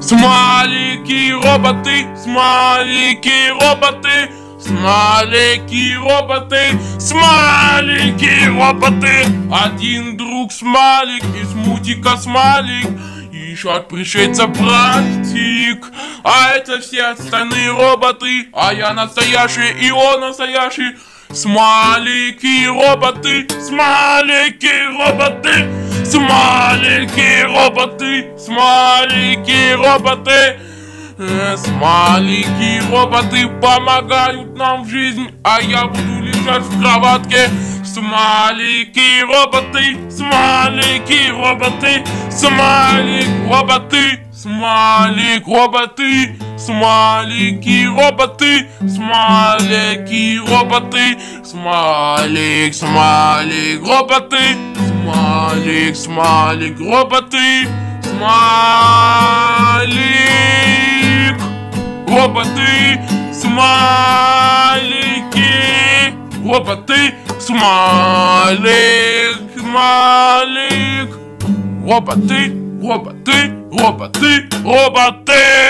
Смайлики, роботы, смайлики, роботы, смайлики, роботы, смайлики, роботы. Один друг смайлик, из мультика смайлик, ищет пришельца братик. А это все остальные роботы, а я настоящий и он настоящий. Смайлики, роботы, смайлики, роботы, смайлики, роботы, смайлики, роботы. Смайлики, роботы помогают нам в жизни, а я буду лежать в кроватке. Смайлики, роботы, смайлики, роботы, смайлик, роботы, смайлик, роботы, смайлики, роботы, смайлики, роботы, смайлик, смайлик, роботы, смайлик, смайлик, роботы, смайлик, роботы, смайлики, роботы, смайлик, смайлик, роботы, роботы, роботы, роботы.